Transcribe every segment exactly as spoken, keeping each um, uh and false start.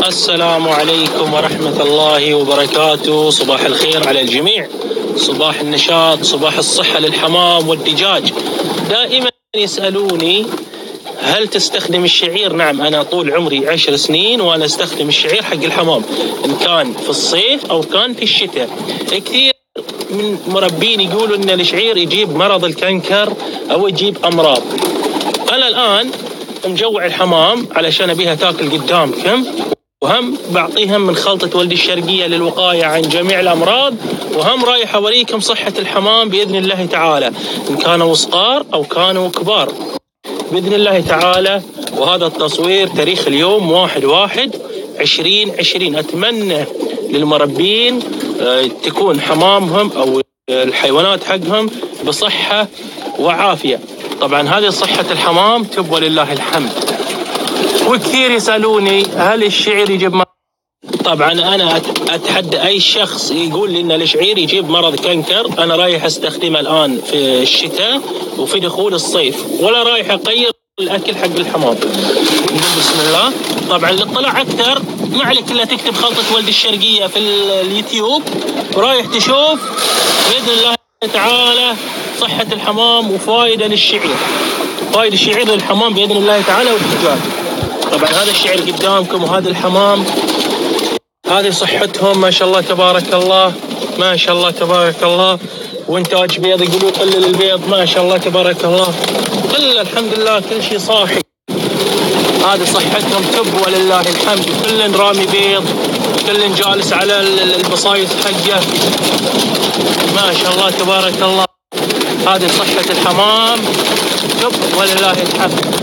السلام عليكم ورحمة الله وبركاته. صباح الخير على الجميع، صباح النشاط، صباح الصحة للحمام والدجاج. دائما يسألوني هل تستخدم الشعير؟ نعم، أنا طول عمري عشر سنين وأنا استخدم الشعير حق الحمام، إن كان في الصيف أو كان في الشتاء. كثير من مربين يقولوا إن الشعير يجيب مرض الكنكر أو يجيب أمراض. أنا الآن مجوع الحمام علشان أبيها تاكل قدامكم، وهم بعطيهم من خلطة ولدي الشرقية للوقاية عن جميع الأمراض، وهم رايح أوريكم صحة الحمام بإذن الله تعالى، إن كانوا صغار أو كانوا كبار بإذن الله تعالى. وهذا التصوير تاريخ اليوم واحد واحد عشرين عشرين. أتمنى للمربين تكون حمامهم أو الحيوانات حقهم بصحة وعافية. طبعا هذه صحة الحمام تبقى لله الحمد. وكثير يسألوني هل الشعير يجيب مرض؟ طبعا أنا أتحدى أي شخص يقول لي إن الشعير يجيب مرض كنكر. أنا رايح أستخدمه الآن في الشتاء وفي دخول الصيف، ولا رايح أغير الأكل حق الحمام. بسم الله. طبعا للاطلاع أكثر ما عليك إلا تكتب خلطة ولدي الشرقية في اليوتيوب، ورايح تشوف بإذن الله تعالى صحة الحمام وفائدة للشعير، فائدة الشعير للحمام بإذن الله تعالى والدجاج. طبعا هذا الشعير قدامكم وهذا الحمام، هذه صحتهم ما شاء الله تبارك الله، ما شاء الله تبارك الله. وانتاج بيض، يقولوا قلل البيض، ما شاء الله تبارك الله، قلل الحمد لله، كل شيء صاحي. هذه صحتهم تبوى لله الحمد، كل رامي بيض، كل جالس على البصايص حقه، ما شاء الله تبارك الله. هذه صحة الحمام تبوى لله الحمد.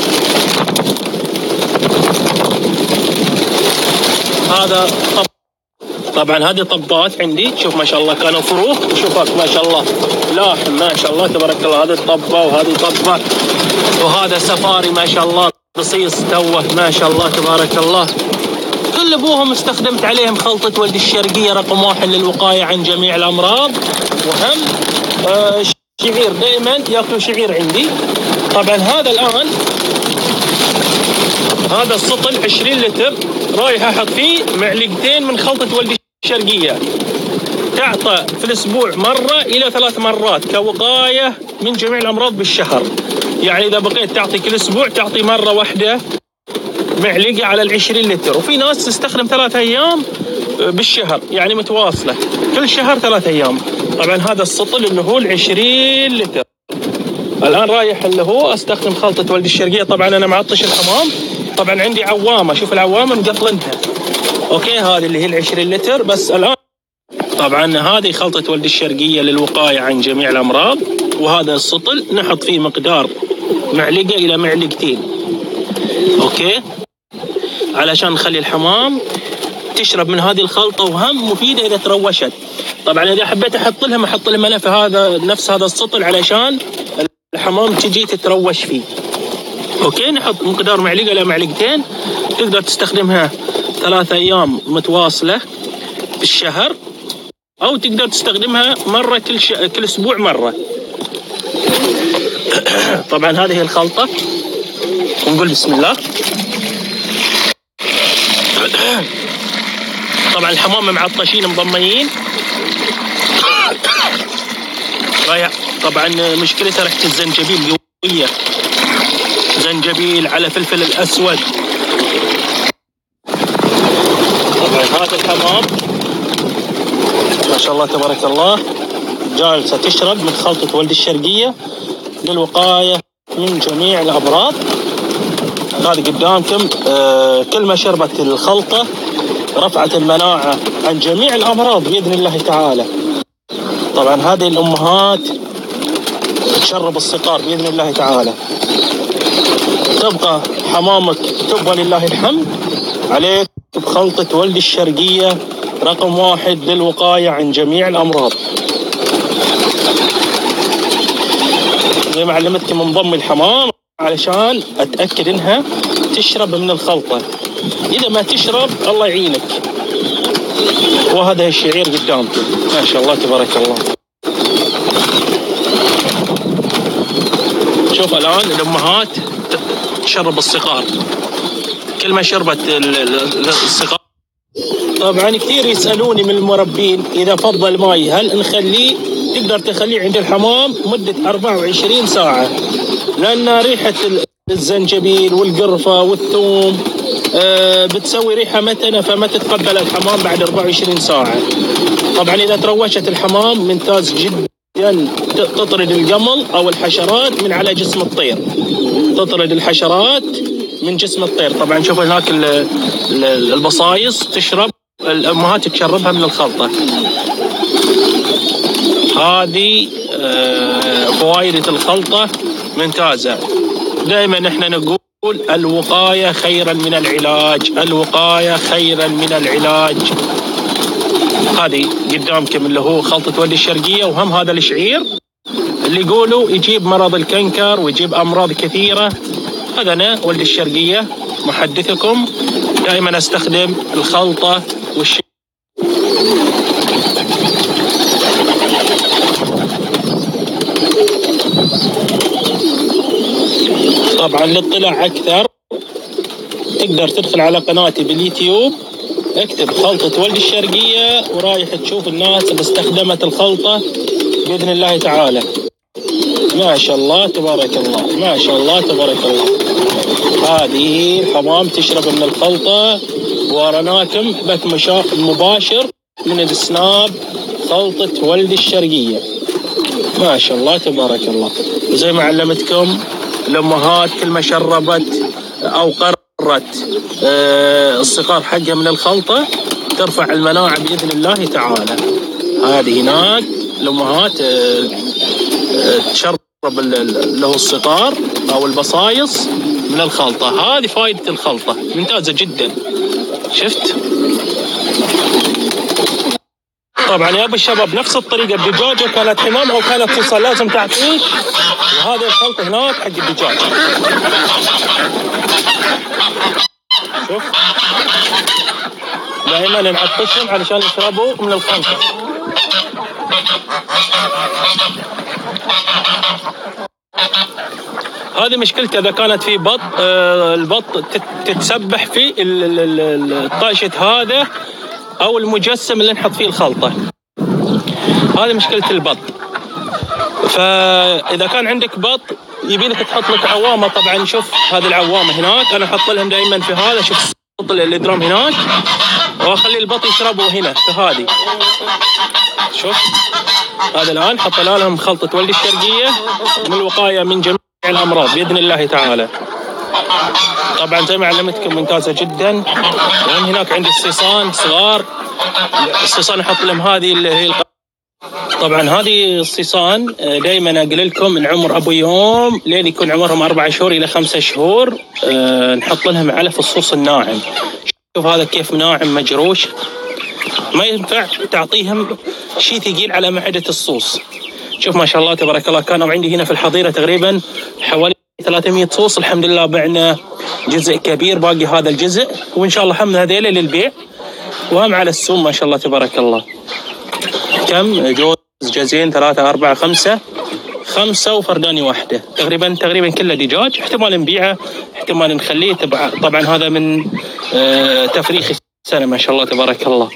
هذا طب طبعا هذه طبات عندي، شوف ما شاء الله كانوا فروخ، وشوفك ما شاء الله لاحم ما شاء الله تبارك الله. هذه طبة وهذه طبة، وهذا سفاري ما شاء الله بصيص توه ما شاء الله تبارك الله. كل ابوهم استخدمت عليهم خلطة ولدي الشرقية رقم واحد للوقاية عن جميع الأمراض. وهم آه شعير، دائما ياكلوا شعير عندي. طبعا هذا الآن هذا السطل عشرين لتر، رايح احط فيه معلقتين من خلطة ولدي الشرقية، تعطى في الاسبوع مرة الى ثلاث مرات كوقاية من جميع الامراض بالشهر. يعني اذا بقيت تعطي كل اسبوع تعطي مرة واحدة معلقة على العشرين لتر. وفي ناس تستخدم ثلاث ايام بالشهر، يعني متواصلة كل شهر ثلاث ايام. طبعا هذا السطل اللي هو العشرين لتر. الان رايح اللي هو استخدم خلطة ولدي الشرقية. طبعا انا معطش الحمام، طبعا عندي عوامة، شوف العوامة مقفلنها، اوكي، هذه اللي هي العشرين لتر بس الان. طبعا هذه خلطة ولدي الشرقية للوقاية عن جميع الامراض. وهذا السطل نحط فيه مقدار معلقة الى معلقتين، اوكي، علشان نخلي الحمام تشرب من هذه الخلطة، وهم مفيدة اذا تروشت. طبعا اذا حبيت احط لهم احط لهم انا في هذا نفس هذا السطل علشان الحمام تجي تتروش فيه، اوكي. نحط مقدار معلقة الى معلقتين، تقدر تستخدمها ثلاثة ايام متواصلة بالشهر، او تقدر تستخدمها مرة كل ش... كل اسبوع مرة. طبعا هذه الخلطة، ونقول بسم الله. طبعا الحمام معطشين مضمنين. طبعا مشكلتها ريحة الزنجبيل قوية، زنجبيل على فلفل الأسود. طبعا هذا الحمام ما شاء الله تبارك الله جالسة تشرب من خلطة ولدي الشرقية للوقاية من جميع الأمراض. هذه قدامكم، آه كل ما شربت الخلطة رفعت المناعة عن جميع الأمراض بإذن الله تعالى. طبعا هذه الأمهات تشرب الصقار بإذن الله تعالى. تبقى حمامك تبقى لله الحمد عليك بخلطة ولدي الشرقية رقم واحد للوقاية عن جميع الأمراض. زي ما علمتكم منضم الحمام علشان أتأكد إنها تشرب من الخلطة، إذا ما تشرب الله يعينك. وهذا الشعير قدامكم ما شاء الله تبارك الله. شوف الآن الأمهات تشرب الصقار، كل ما شربت السقار. طبعا كثير يسألوني من المربين إذا فضل ماي هل نخليه؟ تقدر تخليه عند الحمام مدة أربعة وعشرين ساعة، لأن ريحة الزنجبيل والقرفة والثوم أه بتسوي ريحة متنة، فما تتقبل الحمام بعد أربعة وعشرين ساعة. طبعا إذا تروشت الحمام ممتاز جدا، تطرد القمل أو الحشرات من على جسم الطير، تطرد الحشرات من جسم الطير. طبعا شوفوا هناك البصايص تشرب، الأمهات تشربها من الخلطة. هذه فوائد الخلطة ممتازة. دائما احنا نقول الوقاية خيرا من العلاج، الوقاية خيرا من العلاج. هذه قدامكم اللي هو خلطة ولد الشرقية، وهم هذا الشعير اللي يقولوا يجيب مرض الكنكر ويجيب أمراض كثيرة. هذا أنا ولد الشرقية محدثكم، دائما استخدم الخلطة والشعير. طبعا للاطلاع أكثر تقدر تدخل على قناتي باليوتيوب، اكتب خلطة ولد الشرقية ورايح تشوف الناس اللي استخدمت الخلطة بإذن الله تعالى. ما شاء الله تبارك الله، ما شاء الله تبارك الله. هذه الحمام تشرب من الخلطة، ورناكم بث مباشر من السناب خلطة ولد الشرقية. ما شاء الله تبارك الله. وزي ما علمتكم الأمهات كل ما شربت أو قررت الصقار حقها من الخلطة ترفع المناعة بإذن الله تعالى. هذه هناك الأمهات تشرب اللي هو الصقار أو البصايص من الخلطة. هذه فائدة الخلطة ممتازة جدا. شفت؟ طبعا يا ابو الشباب نفس الطريقة الدجاجة كانت حمام أو كانت فصل لازم تعطيش، وهذا الخلطة هناك حق الدجاج. شوف دائما نعطشهم علشان يشربوا من الخلطة. هذه مشكلته إذا كانت في بط، آه البط تتسبح في الطاشة هذا أو المجسم اللي نحط فيه الخلطة. هذه مشكلة البط. فإذا كان عندك بط يبي لك تحط لك عوامة. طبعا شوف هذه العوامة هناك أنا أحط لهم دائما في هذا. شوف الدرام هناك، وأخلي البط يشربوا هنا في هذه. شوف هذا الآن حط لهم خلطة ولد الشرقية من الوقاية من جميع الأمراض بإذن الله تعالى. طبعا زي ما علمتكم ممتازة جدا. وهم هناك عند الصيصان صغار، الصيصان احط لهم هذه اللي هي الق... طبعا هذه الصيصان دائما اقول لكم من عمر ابو يوم لين يكون عمرهم اربع شهور الى خمسة شهور أه نحط لهم علف الصوص الناعم. شوف هذا كيف ناعم مجروش، ما ينفع تعطيهم شيء ثقيل على معدة الصوص. شوف ما شاء الله تبارك الله. كانوا عندي هنا في الحظيرة تقريبا حوالي ثلاثمية صوص، الحمد لله بعنا جزء كبير، باقي هذا الجزء، وإن شاء الله هم هذيله للبيع وهم على السوم. ما شاء الله تبارك الله. كم جوز جزين ثلاثة أربعة خمسة خمسة وفرداني واحدة، تقريبا تقريبا كله دجاج. احتمال نبيعه، احتمال نخليه. طبعا هذا من اه تفريخ السنة. ما شاء الله تبارك الله.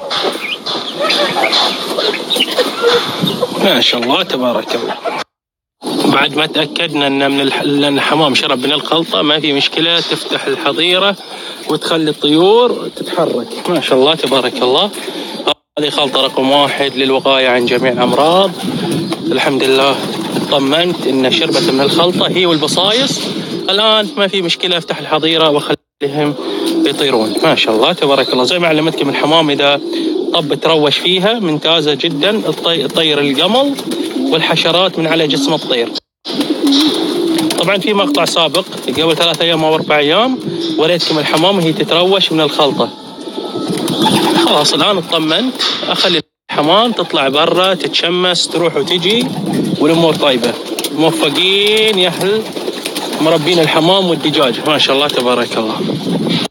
ما شاء الله تبارك الله. بعد ما تأكدنا أن من الح... لأن الحمام شرب من الخلطة ما في مشكلة، تفتح الحظيرة وتخلي الطيور تتحرك. ما شاء الله تبارك الله. هذه خلطة رقم واحد للوقاية عن جميع الأمراض. الحمد لله طمنت أن شربت من الخلطة هي والبصايص. الآن ما في مشكلة، افتح الحظيرة وخليهم يطيرون. ما شاء الله تبارك الله. زي ما علمتكم الحمام إذا طب تروش فيها ممتازة جدا، الطير القمل والحشرات من على جسم الطير. طبعا في مقطع سابق قبل ثلاثة أيام أو أربع أيام وريتكم الحمام وهي تتروش من الخلطة. خلاص الآن اطمنت، أخلي الحمام تطلع برا تتشمس تروح وتجي والأمور طيبة. موفقين يا أهل مربين الحمام والدجاج. ما شاء الله تبارك الله.